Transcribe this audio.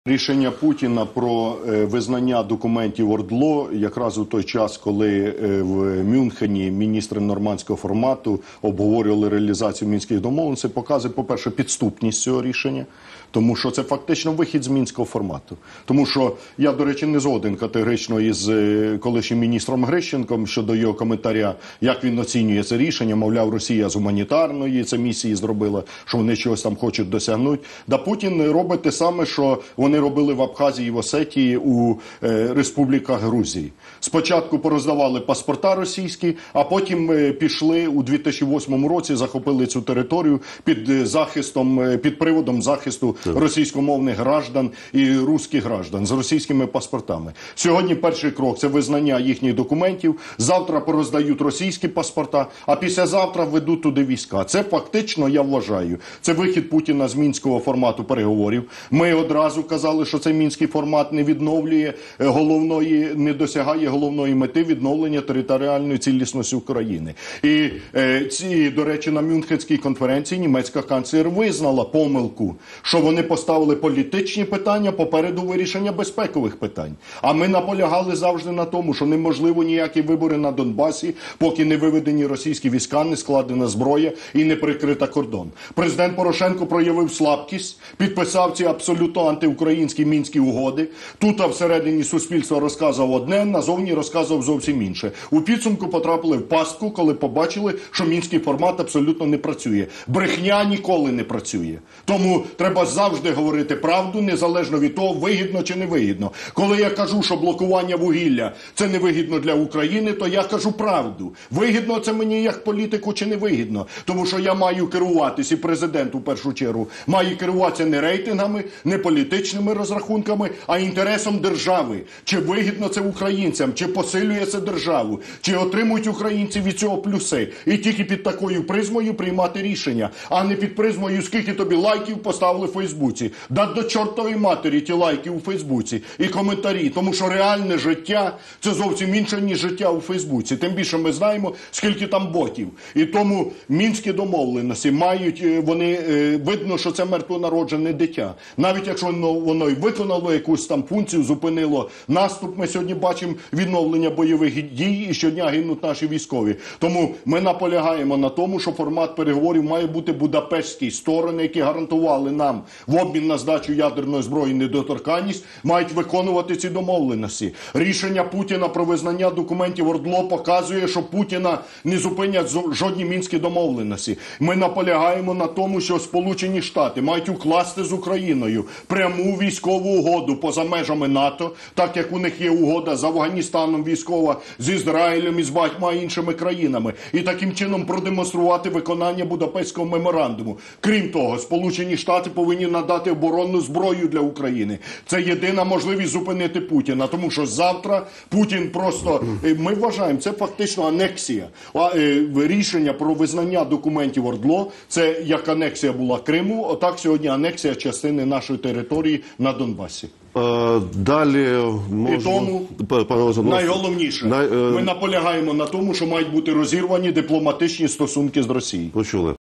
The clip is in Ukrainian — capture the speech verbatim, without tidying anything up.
Рішення Путіна про визнання документів ОРДЛО якраз у той час, коли в Мюнхені міністри нормандського формату обговорювали реалізацію Мінських домовленостей, показує, по-перше, підступність цього рішення, тому що це фактично вихід з Мінського формату. Тому що я, до речі, не згоден категорично із колишнім міністром Грищенком щодо його коментаря, як він оцінює це рішення, мовляв, Росія з гуманітарної це місії зробила, що вони чогось там хочуть досягнути. Да Путін робить те саме, що вони робили в Абхазії і в Осетії у е, республіках Грузії. Спочатку пороздавали паспорта російські, а потім е, пішли у дві тисячі восьмому році, захопили цю територію під захистом, е, під приводом захисту так. російськомовних граждан і русських граждан з російськими паспортами. Сьогодні перший крок – це визнання їхніх документів, завтра пороздають російські паспорта, а післязавтра введуть туди війська. Це фактично, я вважаю, це вихід Путіна з мінського формату переговорів. Ми одразу казали, що цей мінський формат не відновлює головної, не досягає головної мети відновлення територіальної цілісності України. І е, ці, до речі, на Мюнхенській конференції німецька канцлер визнала помилку, що вони поставили політичні питання попереду вирішення безпекових питань. А ми наполягали завжди на тому, що неможливо ніякі вибори на Донбасі, поки не виведені російські війська, не складена зброя і не прикрита кордон. Президент Порошенко проявив слабкість, підписав ці абсолютно антиукраїнські мінські угоди. Тут а всередині суспільства розказував одне, назовні розказував зовсім інше. У підсумку потрапили в пастку, коли побачили, що мінський формат абсолютно не працює. Брехня ніколи не працює. Тому треба завжди говорити правду, незалежно від того, вигідно чи не вигідно. Коли я кажу, що блокування вугілля – це не вигідно для України, то я кажу правду. Вигідно це мені як політику чи не вигідно? Тому що я маю керуватися, і президент у першу чергу, має керуватися не рейтингами, не політичними розрахунками, а інтересом держави. Чи вигідно це українцям, чи посилює це державу, чи отримують українці від цього плюси. І тільки під такою призмою приймати рішення, а не під призмою, скільки тобі лайків поставили в Фейсбуці. Да до чортової матері ті лайки у Фейсбуці і коментарі, тому що реальне життя – це зовсім інше, ніж життя у Фейсбуці. Тим більше ми знаємо, скільки там ботів. І тому мінські домовленості мають, вони, видно, що це мертвонароджене дитя. Навіть якщо воно, воно і виконало якусь там функцію, зупинило наступ, ми сьогодні бачимо відновлення бойових дій і щодня гинуть наші військові. Тому ми наполягаємо на тому, що формат переговорів має бути будапештський. Сторони, які гарантували нам в обмін на здачу ядерної зброї недоторканність, мають виконувати ці домовленості. Рішення Путіна про визнання документів ОРДЛО показує, що Путіна не зупинять жодні мінські домовленості. Ми наполягаємо на тому, що Сполучені Штати мають укласти з Україною пряму військову угоду поза межами НАТО, так як у них є угода з Афганістаном військова, з Ізраїлем і з багатьма іншими країнами. І таким чином продемонструвати виконання Будапештського меморандуму. Крім того, Сполучені Штати повинні надати оборонну зброю для України. Це єдина можливість зупинити Путіна, тому що завтра Путін просто, ми вважаємо, це фактично анексія. Рішення про визнання документів ОРДЛО, це як анексія була Криму, отак сьогодні анексія частини нашої території на Донбасі. Далі можна... І тому найголовніше, Най... ми наполягаємо на тому, що мають бути розірвані дипломатичні стосунки з Росією. Почули.